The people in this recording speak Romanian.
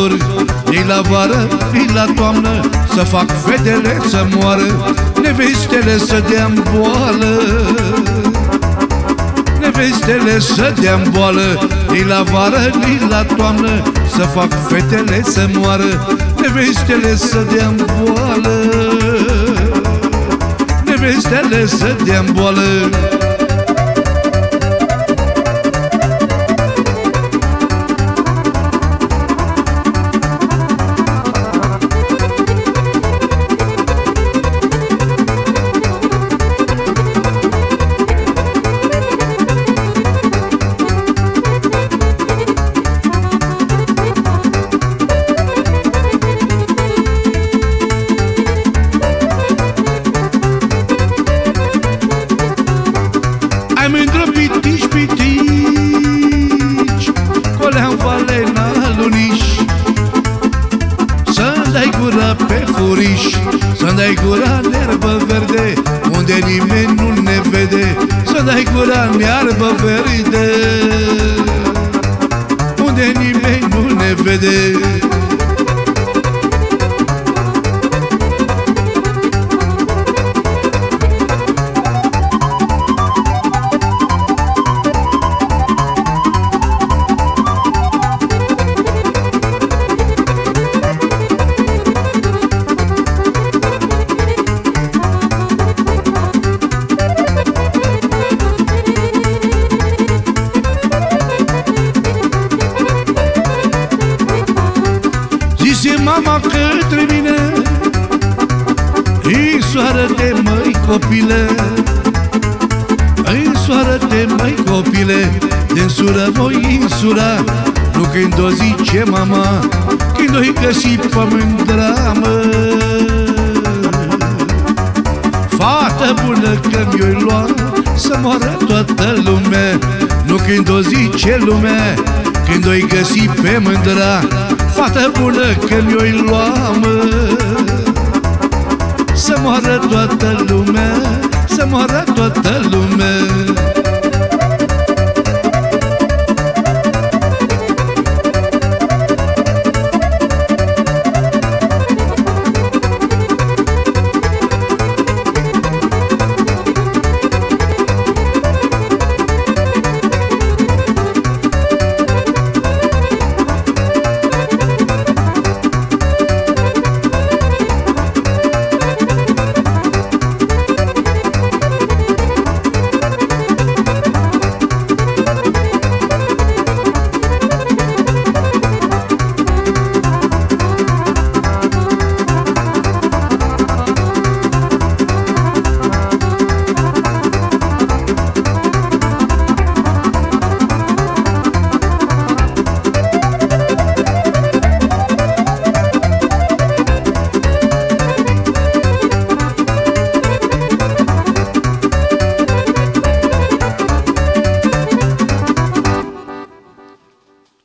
scrisori, ei la vară, ei la toamnă, să fac fetele să moară, nevestele să dea-n boală. Nevestele să dea-n boală, ei la vară, ei la toamnă, să fac fetele să moară, nevestele să dea-n boală. Nevestele să dea-n boală. Ai mândră pitici, pitici, colea-n valena luniș, să-mi dai gura pe furiș, să-mi dai gura în erbă verde, unde nimeni nu ne vede, să-mi dai gura în erbă verde, unde nimeni nu ne vede. Zise mama către mine: însoară-te, măi, copile, însoară-te, măi, copile, din sură voi insura, nu când o zice mama, când o-i găsi pe mândra, mă. Fată bună că mi-o-i lua, să moară toată lumea, nu când o zice lumea, când o-i găsi pe mândra. Fată bună că mi-o-i lua, mă, să moară toată lumea, să moară toată lumea.